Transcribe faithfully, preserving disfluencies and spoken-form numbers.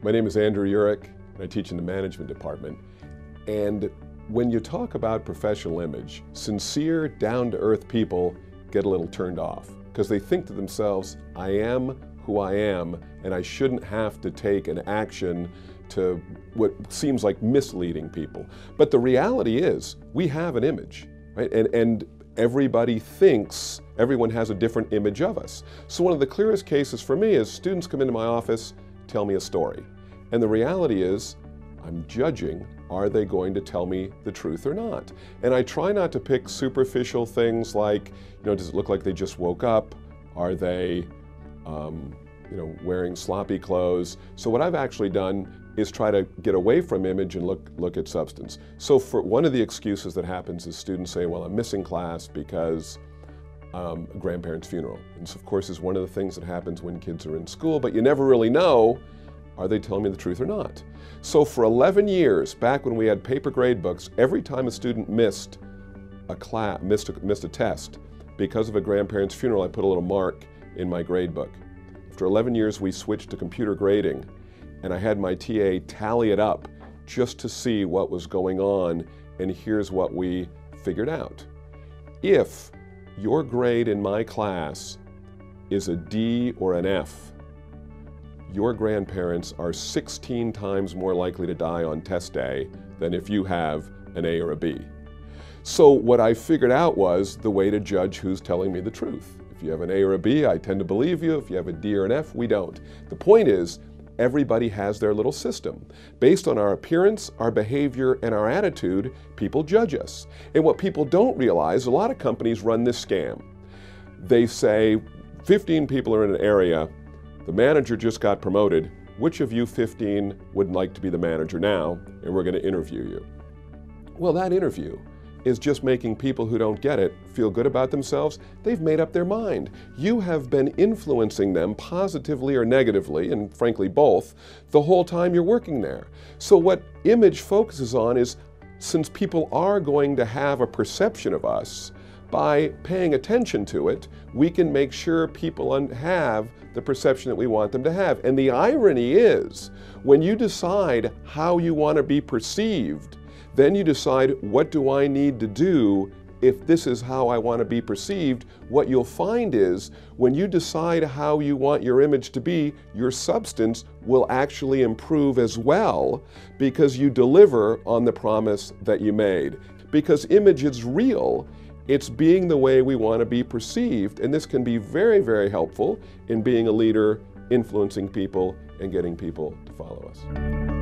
My name is Andrew Urich, and I teach in the management department. And when you talk about professional image, sincere, down-to-earth people get a little turned off because they think to themselves, I am who I am, and I shouldn't have to take an action to what seems like misleading people. But the reality is, we have an image, right? And, and everybody thinks, everyone has a different image of us. So one of the clearest cases for me is students come into my office, tell me a story. And the reality is, I'm judging, are they going to tell me the truth or not? And I try not to pick superficial things like, you know, does it look like they just woke up? Are they, um, you know, wearing sloppy clothes? So what I've actually done is try to get away from image and look, look at substance. So for one of the excuses that happens is students say, well, I'm missing class because um, a grandparent's funeral. And this, of course, is one of the things that happens when kids are in school, but you never really know, are they telling me the truth or not? So for eleven years, back when we had paper grade books, every time a student missed a class, missed a, missed a test because of a grandparent's funeral, I put a little mark in my grade book. After eleven years, we switched to computer grading, and I had my T A tally it up just to see what was going on, and here's what we figured out. If your grade in my class is a D or an F, your grandparents are sixteen times more likely to die on test day than if you have an A or a B. So what I figured out was the way to judge who's telling me the truth. If you have an A or a B, I tend to believe you. If you have a D or an F, we don't. The point is, everybody has their little system. Based on our appearance, our behavior, and our attitude, people judge us. And what people don't realize, a lot of companies run this scam. They say, fifteen people are in an area, the manager just got promoted, which of you fifteen would like to be the manager now, and we're going to interview you. Well, that interview is just making people who don't get it feel good about themselves. They've made up their mind. You have been influencing them positively or negatively, and frankly both, the whole time you're working there. So what image focuses on is, since people are going to have a perception of us, by paying attention to it, we can make sure people have the perception that we want them to have. And the irony is, when you decide how you want to be perceived, then you decide, what do I need to do if this is how I want to be perceived? What you'll find is, when you decide how you want your image to be, your substance will actually improve as well, because you deliver on the promise that you made. Because image is real, it's being the way we want to be perceived, and this can be very, very helpful in being a leader, influencing people, and getting people to follow us.